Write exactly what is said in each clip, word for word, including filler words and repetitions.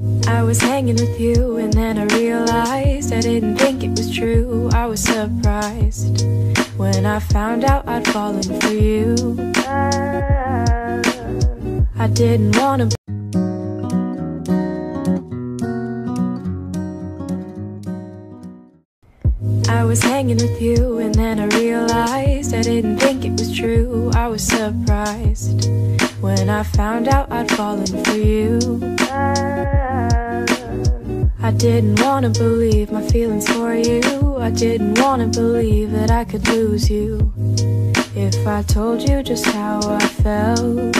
I was hanging with you and then I realized I didn't think it was true. I was surprised when I found out I'd fallen for you. I didn't wanna. I was hanging with you and then I realized I didn't think it was true. I was surprised when I found out I'd fallen for you. I didn't wanna believe my feelings for you. I didn't wanna believe that I could lose you if I told you just how I felt.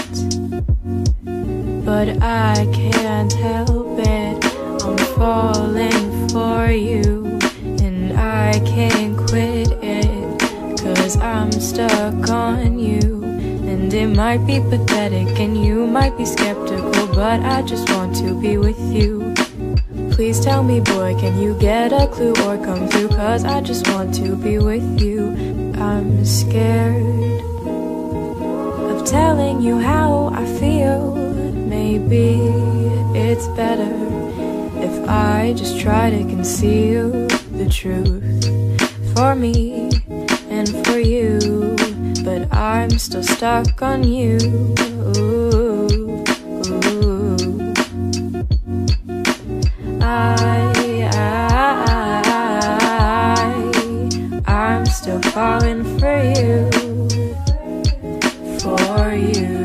But I can't help it, I'm falling for you, and I can't quit it, 'cause I'm stuck on you. And it might be pathetic and you might be skeptical, but I just want to be with you. Please tell me, boy, can you get a clue or come through, 'cause I just want to be with you. I'm scared of telling you how I feel. Maybe it's better if I just try to conceal the truth for me and for you. But I'm still stuck on you. Ooh, ooh. I, I, I'm still falling for you, for you.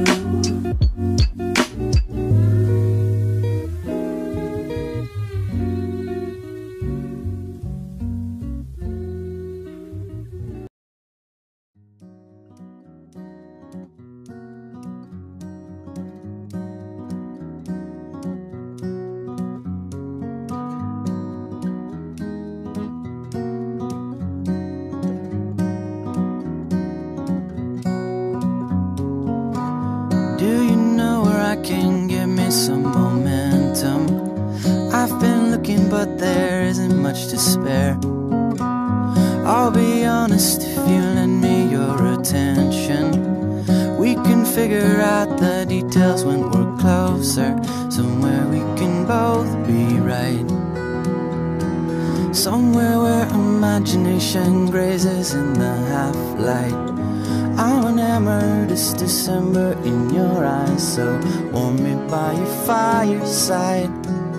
Do you know where I can get me some momentum? I've been looking, but there isn't much to spare. I'll be honest, if you lend me your attention, we can figure out the details when we're closer. Somewhere we can both be right, somewhere where imagination grazes in the half-light. I'm enamored this December in your eyes, so warm me by your fireside.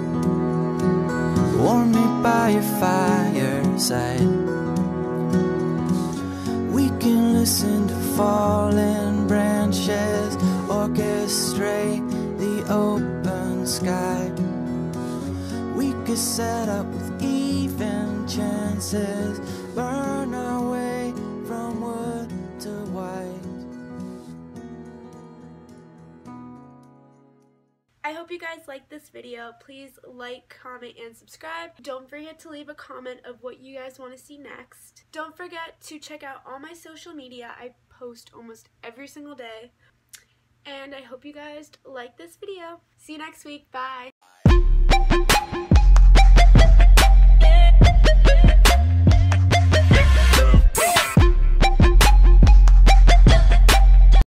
Warm me by your fireside. We can listen to falling branches, orchestrate the open sky. We could set up with even chances, burn our way from wood to white. I hope you guys liked this video. Please like, comment, and subscribe. Don't forget to leave a comment of what you guys want to see next. Don't forget to check out all my social media. I post almost every single day. And I hope you guys like this video. See you next week. Bye.